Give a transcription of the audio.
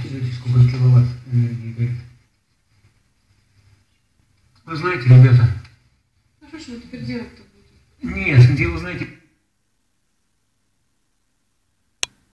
посчитайте, сколько киловатт энергии горит. Вы знаете, ребята... А что ж вы теперь делать-то будете? Нет, дело, знаете...